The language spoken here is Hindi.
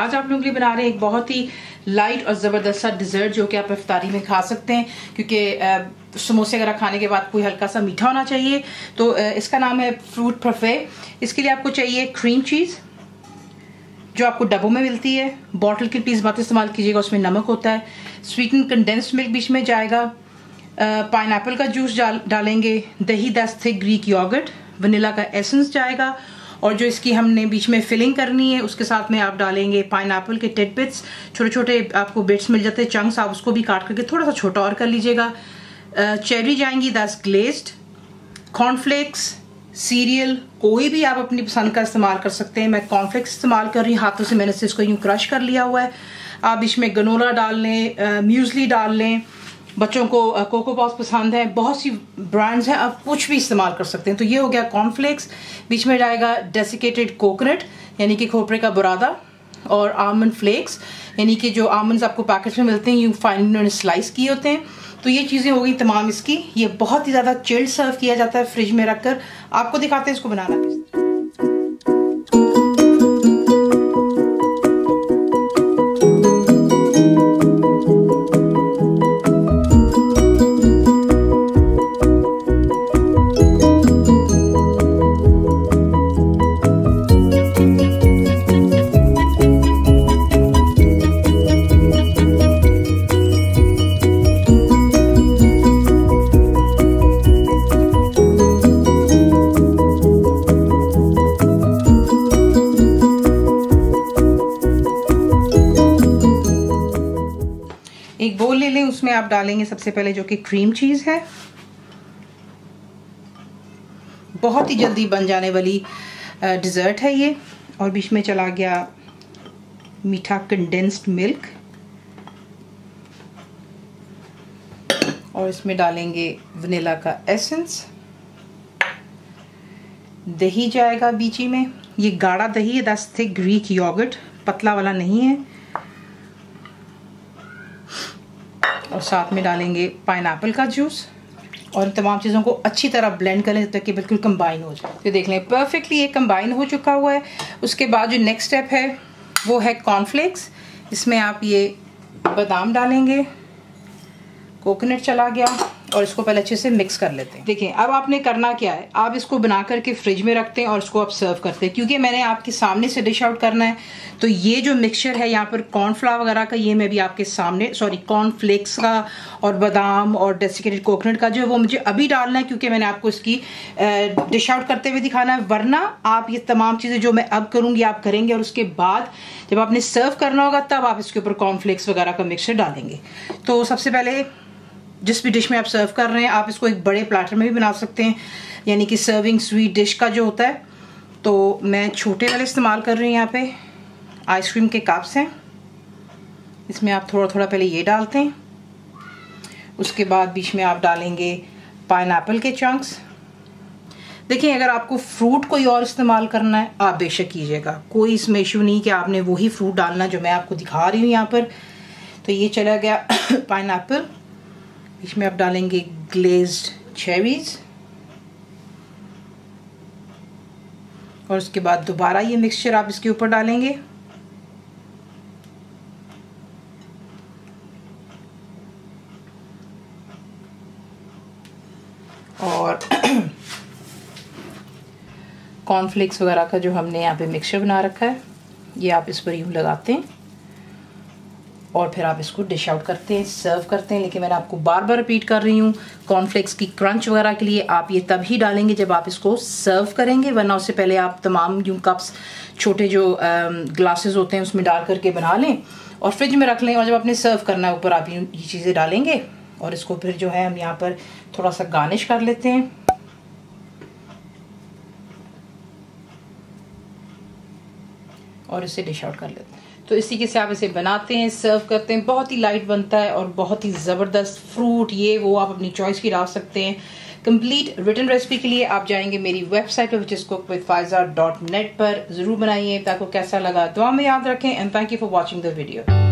आज आप लोगों के लिए बना रहे हैं एक बहुत ही लाइट और ज़बरदस्त सा डिज़र्ट जो कि आप इफ्तारी में खा सकते हैं, क्योंकि समोसे वगैरह खाने के बाद कोई हल्का सा मीठा होना चाहिए। तो इसका नाम है फ्रूट परफे। इसके लिए आपको चाहिए क्रीम चीज़ जो आपको डब्बों में मिलती है। बॉटल की प्लीज़ मत इस्तेमाल कीजिएगा, उसमें नमक होता है। स्वीटन कंडेंस्ड मिल्क बीच में जाएगा। पाइनएप्पल का जूस डालेंगे। दही 10 थिक ग्रीक योगर्ट। वनीला का एसेंस जाएगा। और जो इसकी हमने बीच में फिलिंग करनी है उसके साथ में आप डालेंगे पाइनएप्पल के टिडबिट्स। छोटे छोटे आपको बिट्स मिल जाते हैं, चंक्स, आप उसको भी काट करके थोड़ा सा छोटा और कर लीजिएगा। चेरी जाएंगी 10 ग्लेज्ड। कॉर्नफ्लेक्स, सीरियल कोई भी आप अपनी पसंद का इस्तेमाल कर सकते हैं। मैं कॉर्नफ्लेक्स इस्तेमाल कर रही हूँ, हाथों से मैंने इसको यूँ क्रश कर लिया हुआ है। आप इसमें गनोला डाल लें, म्यूसली डाल लें। बच्चों को कोको पॉप्स पसंद है, बहुत सी ब्रांड्स हैं, आप कुछ भी इस्तेमाल कर सकते हैं। तो ये हो गया कॉर्नफ्लेक्स। बीच में जाएगा डेसिकेटेड कोकोनट यानी कि खोपरे का बुरादा, और आलमंड फ्लेक्स यानी कि जो आलमंड्स आपको पैकेट्स में मिलते हैं, यूँ फाइन उन्होंने स्लाइस किए होते हैं। तो ये चीज़ें हो गई तमाम इसकी। ये बहुत ही ज़्यादा चिल्ड सर्व किया जाता है फ्रिज में रखकर। आपको दिखाते हैं इसको बनाना किस तरह। एक बोल ले लें, उसमें आप डालेंगे सबसे पहले जो कि क्रीम चीज़ है। बहुत ही जल्दी बन जाने वाली डिज़र्ट है ये। और बीच में चला गया मीठा कंडेंस्ड मिल्क। और इसमें डालेंगे वनीला का एसेंस। दही जाएगा बीच में। ये गाढ़ा दही है, 10 थिक ग्रीक योगर्ट, पतला वाला नहीं है। और साथ में डालेंगे पाइनएप्पल का जूस। और तमाम चीज़ों को अच्छी तरह ब्लेंड करें जब तक कि बिल्कुल कंबाइन हो जाए। तो देख लें परफेक्टली ये कंबाइन हो चुका हुआ है। उसके बाद जो नेक्स्ट स्टेप है वो है कॉर्नफ्लेक्स। इसमें आप ये बादाम डालेंगे, कोकोनट चला गया, और इसको पहले अच्छे से मिक्स कर लेते हैं। देखिए अब आपने करना क्या है, आप इसको बना करके फ्रिज में रखते हैं और इसको आप सर्व करते हैं। क्योंकि मैंने आपके सामने से डिश आउट करना है, तो ये जो मिक्सचर है यहाँ पर कॉर्नफ्लावर वगैरह का, ये मैं भी आपके सामने कॉर्नफ्लेक्स का और बादाम और डेसिकेटेड कोकोनट का जो है वो मुझे अभी डालना है, क्योंकि मैंने आपको इसकी डिश आउट करते हुए दिखाना है। वरना आप ये तमाम चीज़ें जो मैं अब करूँगी आप करेंगे, और उसके बाद जब आपने सर्व करना होगा तब आप इसके ऊपर कॉर्नफ्लेक्स वगैरह का मिक्सचर डालेंगे। तो सबसे पहले जिस भी डिश में आप सर्व कर रहे हैं, आप इसको एक बड़े प्लेटर में भी बना सकते हैं, यानी कि सर्विंग स्वीट डिश का जो होता है। तो मैं छोटे वाले इस्तेमाल कर रही हूँ। यहाँ पे आइसक्रीम के कप्स हैं, इसमें आप थोड़ा थोड़ा पहले ये डालते हैं। उसके बाद बीच में आप डालेंगे पाइनएप्पल के चंक्स। देखिए अगर आपको फ्रूट कोई और इस्तेमाल करना है आप बेशक कीजिएगा, कोई इसमें इशू नहीं कि आपने वही फ्रूट डालना जो मैं आपको दिखा रही हूँ यहाँ पर। तो ये चला गया पाइनएप्पल। बीच में आप डालेंगे ग्लेज्ड चेरीज, और उसके बाद दोबारा ये मिक्सचर आप इसके ऊपर डालेंगे। और कॉर्नफ्लेक्स वगैरह का जो हमने यहाँ पे मिक्सचर बना रखा है ये आप इस पर यूँ लगाते हैं और फिर आप इसको डिश आउट करते हैं, सर्व करते हैं। लेकिन मैंने आपको बार बार रिपीट कर रही हूँ, कॉर्नफ्लेक्स की क्रंच वगैरह के लिए आप ये तभी डालेंगे जब आप इसको सर्व करेंगे, वरना उससे पहले आप तमाम यूँ कप्स छोटे जो ग्लासेस होते हैं उसमें डाल करके बना लें और फ्रिज में रख लें। और जब आपने सर्व करना है ऊपर आप ये चीज़ें डालेंगे, और इसको फिर जो है हम यहाँ पर थोड़ा सा गार्निश कर लेते हैं। और इसे डिश आउट कर लेते हैं। तो इस तरीके से आप इसे बनाते हैं, सर्व करते हैं। बहुत ही लाइट बनता है और बहुत ही ज़बरदस्त। फ्रूट ये वो आप अपनी चॉइस की डाल सकते हैं। कंप्लीट रिटन रेसिपी के लिए आप जाएंगे मेरी वेबसाइट पर whichIsCookWithFaiza.net पर। ज़रूर बनाइए। आपको कैसा लगा दुआ में याद रखें। And thank you for watching the video.